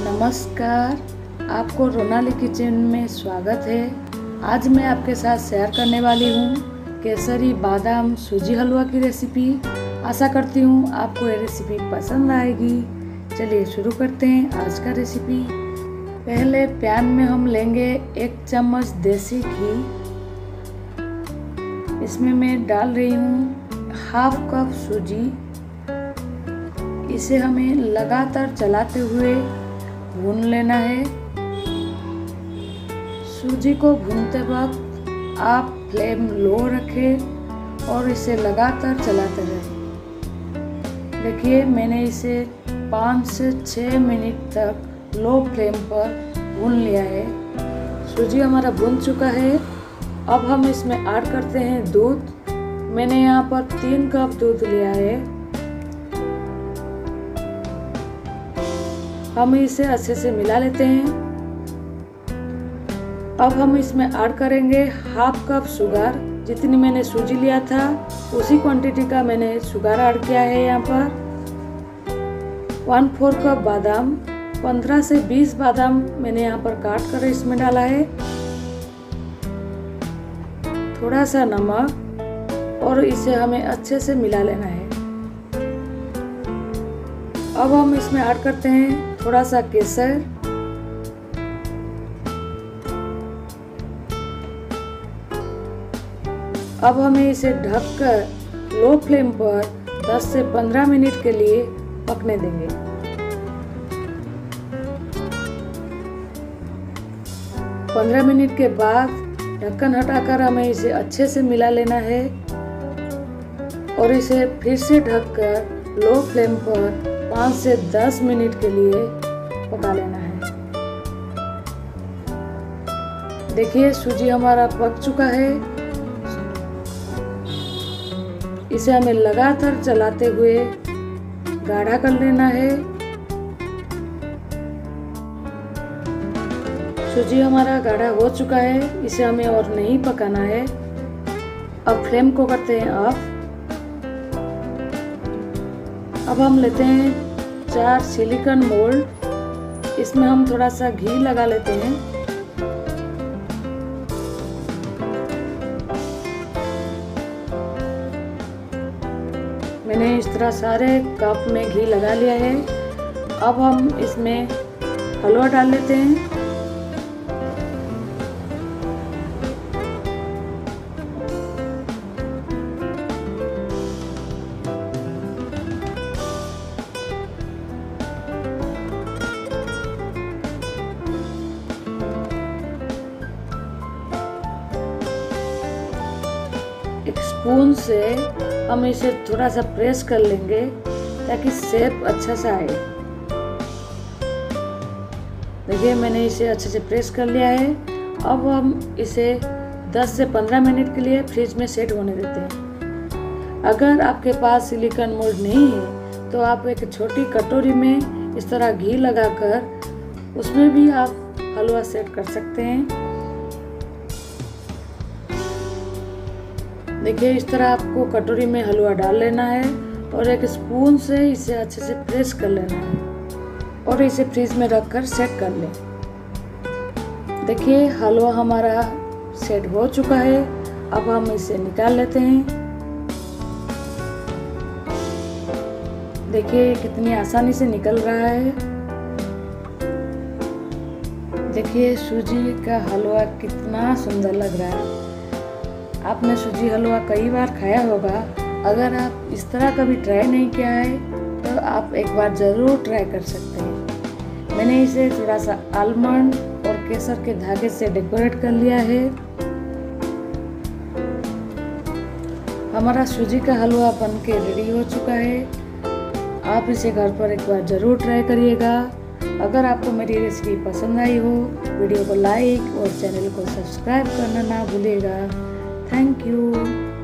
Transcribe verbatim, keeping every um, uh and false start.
नमस्कार, आपको रोनाली किचन में स्वागत है। आज मैं आपके साथ शेयर करने वाली हूँ केसरी बादाम सूजी हलवा की रेसिपी। आशा करती हूँ आपको ये रेसिपी पसंद आएगी। चलिए शुरू करते हैं आज का रेसिपी। पहले पैन में हम लेंगे एक चम्मच देसी घी। इसमें मैं डाल रही हूँ हाफ कप सूजी। इसे हमें लगातार चलाते हुए भून लेना है। सूजी को भूनते वक्त आप फ्लेम लो रखें और इसे लगातार चलाते रहें। देखिए मैंने इसे पाँच से छः मिनट तक लो फ्लेम पर भून लिया है। सूजी हमारा भून चुका है। अब हम इसमें ऐड करते हैं दूध। मैंने यहाँ पर तीन कप दूध लिया है। हम इसे अच्छे से मिला लेते हैं। अब हम इसमें ऐड करेंगे हाफ कप शुगर। जितनी मैंने सूजी लिया था उसी क्वांटिटी का मैंने शुगर ऐड किया है। यहाँ पर वन फोर कप बादाम, पंद्रह से बीस बादाम मैंने यहाँ पर काट कर इसमें डाला है। थोड़ा सा नमक और इसे हमें अच्छे से मिला लेना है। अब हम इसमें ऐड करते हैं थोड़ा सा केसर। अब हमें इसे ढककर लो फ्लेम पर दस से पंद्रह मिनट के लिए पकने देंगे। पंद्रह मिनट के बाद ढक्कन हटाकर हमें इसे अच्छे से मिला लेना है और इसे फिर से ढककर लो फ्लेम पर पाँच से दस मिनट के लिए पका लेना है। देखिए सूजी हमारा पक चुका है। इसे हमें लगातार चलाते हुए गाढ़ा कर लेना है। सूजी हमारा गाढ़ा हो चुका है। इसे हमें और नहीं पकाना है। अब फ्लेम को करते हैं ऑफ। अब हम लेते हैं चार सिलिकॉन मोल्ड। इसमें हम थोड़ा सा घी लगा लेते हैं। मैंने इस तरह सारे कप में घी लगा लिया है। अब हम इसमें हलवा डाल लेते हैं। एक स्पून से हम इसे थोड़ा सा प्रेस कर लेंगे ताकि शेप अच्छा सा आए। देखिए मैंने इसे अच्छे से प्रेस कर लिया है। अब हम इसे दस से पंद्रह मिनट के लिए फ्रिज में सेट होने देते हैं। अगर आपके पास सिलिकॉन मोल्ड नहीं है तो आप एक छोटी कटोरी में इस तरह घी लगाकर उसमें भी आप हलवा सेट कर सकते हैं। देखिए इस तरह आपको कटोरी में हलवा डाल लेना है और एक स्पून से इसे अच्छे से प्रेस कर लेना है और इसे फ्रिज में रखकर सेट कर लें। देखिए हलवा हमारा सेट हो चुका है। अब हम इसे निकाल लेते हैं। देखिए कितनी आसानी से निकल रहा है। देखिए सूजी का हलवा कितना सुंदर लग रहा है। आपने सूजी हलवा कई बार खाया होगा। अगर आप इस तरह कभी ट्राई नहीं किया है तो आप एक बार ज़रूर ट्राई कर सकते हैं। मैंने इसे थोड़ा सा आलमंड और केसर के धागे से डेकोरेट कर लिया है। हमारा सूजी का हलवा बनके रेडी हो चुका है। आप इसे घर पर एक बार ज़रूर ट्राई करिएगा। अगर आपको मेरी रेसिपी पसंद आई हो वीडियो को लाइक और चैनल को सब्सक्राइब करना ना भूलिएगा। Thank you.